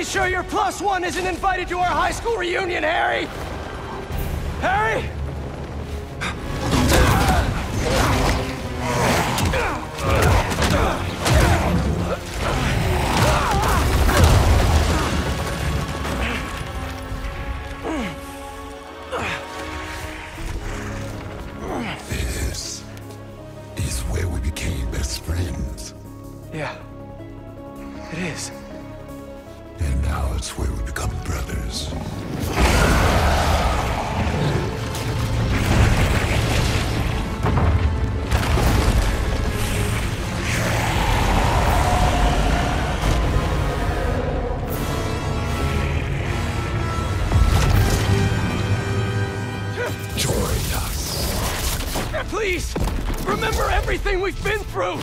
sure your plus one isn't invited to our high school reunion, Harry? Harry? This is where we became best friends. Yeah, it is. And now it's where we become brothers. Join us. Please, remember everything we've been through!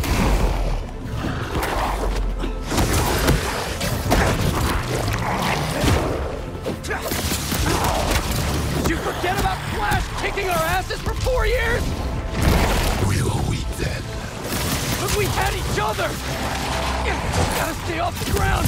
Did you forget about Flash kicking our asses for 4 years? We were weak then. But we had each other! Gotta stay off the ground!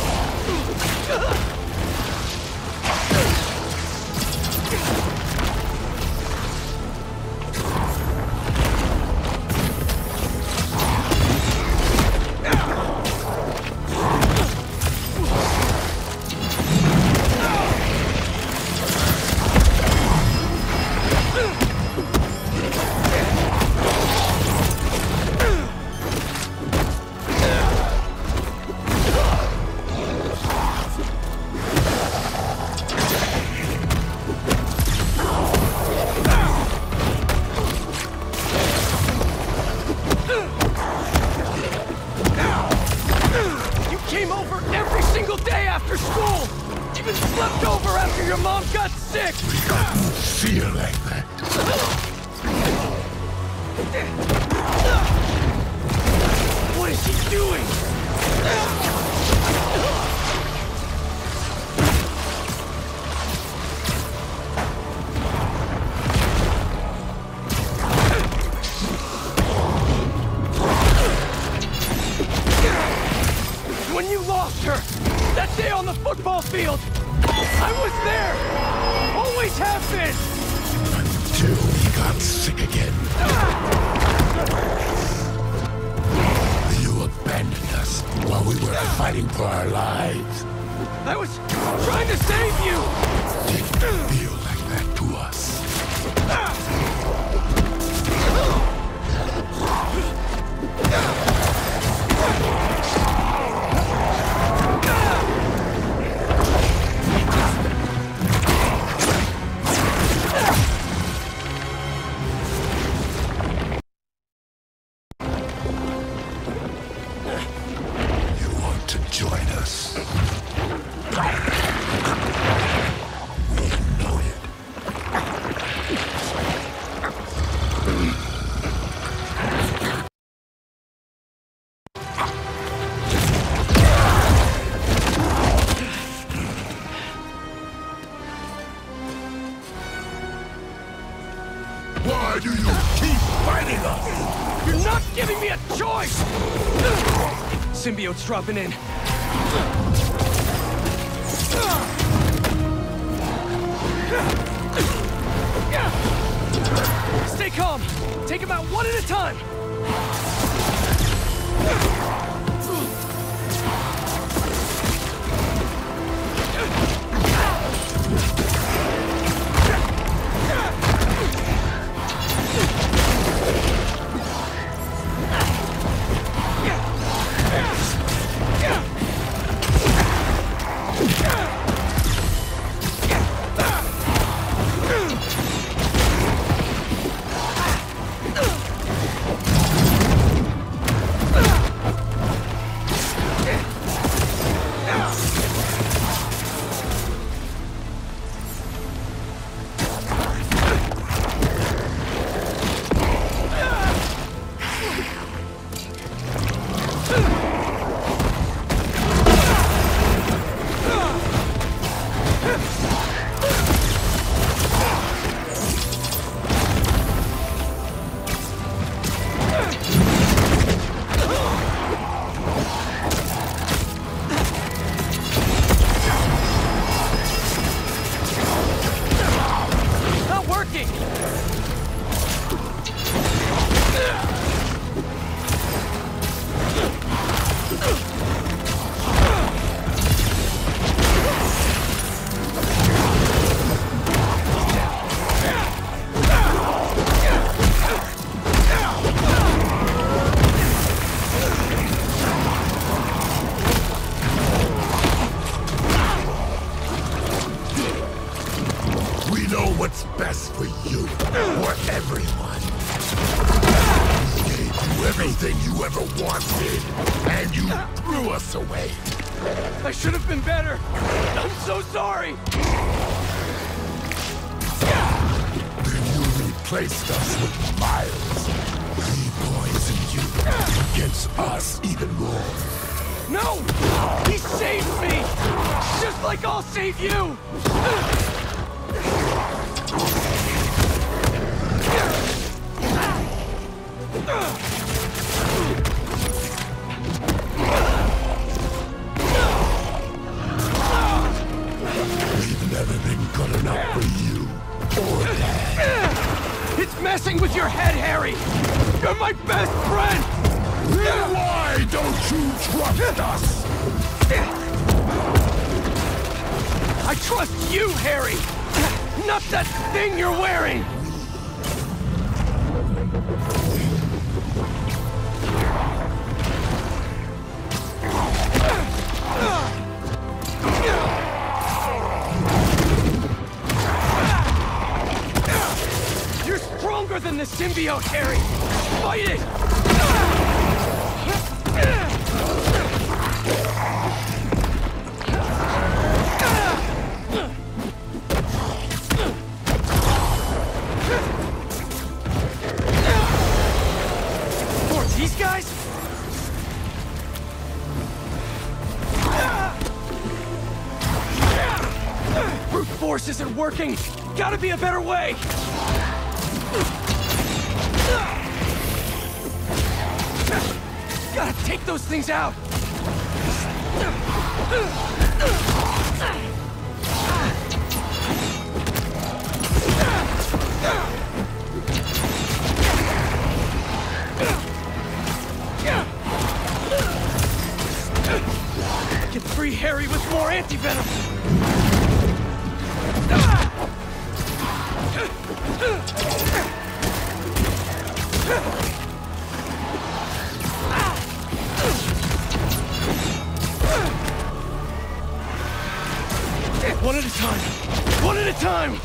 Came over every single day after school! Even slept over after your mom got sick! We don't feel like that. What is he doing? When you lost her, that day on the football field, I was there! Always have been! Until we got sick again. You abandoned us while we were fighting for our lives. I was trying to save you! Didn't feel like that to us. Join us. We know it. Why do you keep fighting us? You're not giving me a choice! Symbiote's dropping in. Stay calm. Take him out one at a time. We know what's best for you, for everyone. We gave you everything you ever wanted, and you threw us away. I should have been better. I'm so sorry. Then you replaced us with Miles. He poisoned you against us even more. No! He saved me! Just like I'll save you! We've never been good enough for you or Dad. It's messing with your head, Harry! You're my best friend! Then why don't you trust us? I trust you, Harry! Not that thing you're wearing! You're stronger than the symbiote, Harry! Fight it! For these guys? Brute force isn't working! Gotta be a better way! Gotta take those things out! Get free Harry with more anti-venom! One at a time! One at a time!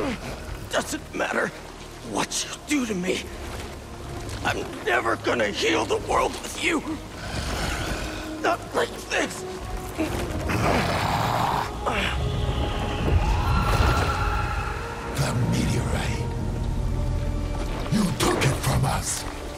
Doesn't matter what you do to me. I'm never gonna heal the world with you. Not like this. The meteorite. You took it from us.